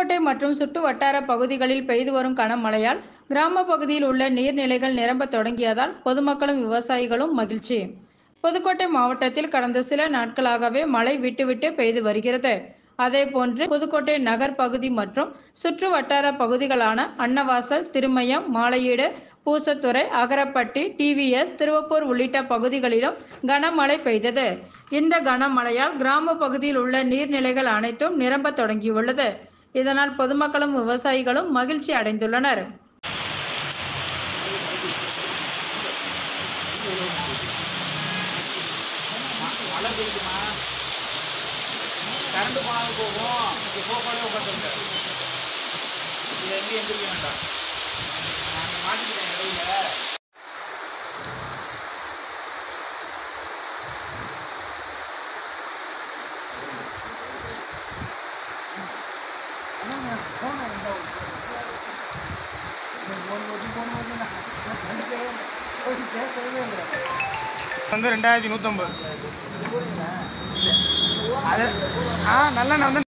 புதுக்கோட்டை மற்றும் சுற்று வட்டார பகுதிகளில் பெய்து வரும் கனமழையால் கிராம பகுதியில் உள்ள நீர்நிலைகள் நிரம்ப தொடங்கியதால் பொதுமக்களும் விவசாயிகளும் மகிழ்ச்சி. புதுக்கோட்டை மாவட்டத்தில் கடந்த சில நாட்களாகவே மழை விட்டுவிட்டு பெய்து வருகிறது. அதேபோன்று புதுக்கோட்டை நகர் பகுதி மற்றும் சுற்று வட்டார பகுதிகளான அன்னவாசல், திருமயம், மாலையீடு, பூசத்துறை, அகரப்பட்டி, டிவிஎஸ், திருவப்பூர் உள்ளிட்ட பகுதிகளிலும் கனமழை பெய்தது. இந்த கனமழையால் கிராம பகுதியில் உள்ள நீர்நிலைகள் அனைத்தும் நிரம்ப தொடங்கியுள்ளது. இதனால் பொதுமக்களும் விவசாயிகளும் மகிழ்ச்சி அடைந்துள்ளனர். மழை பெய்யுமா, கரண்ட் போனாலும் போகும். இங்கே சோஃபாலே உட்காந்துருங்க, இது எங்கேயும் எந்திரிக்க வேண்டாம். நாங்கள் மாட்டிக்கிட்டேன் இடையில. வந்து 2150 அது நல்ல